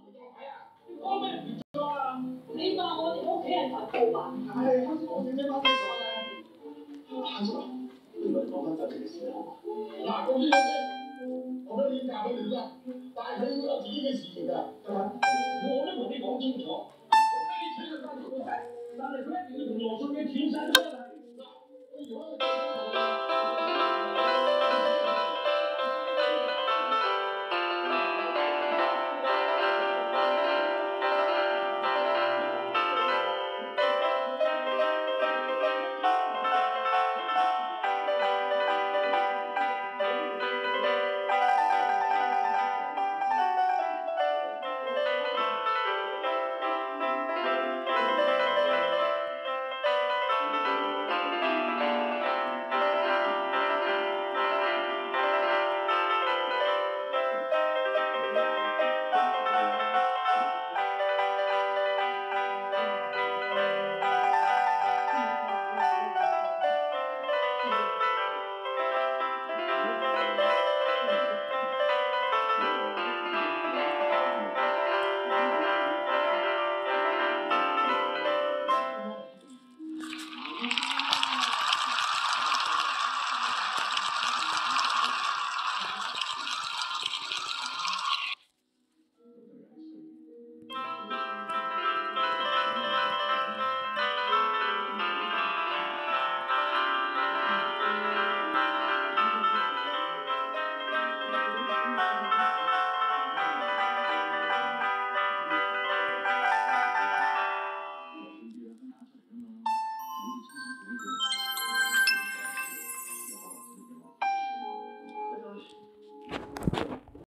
我咪唔錯啊！你話我哋屋企人發報吧？係，我點解發咗咧？攤咗啦，不如我哋講翻就職嘅事啦，好嘛？嗱，公司我俾你嫁俾你啦，但係佢應該有自己嘅事業㗎，係嘛？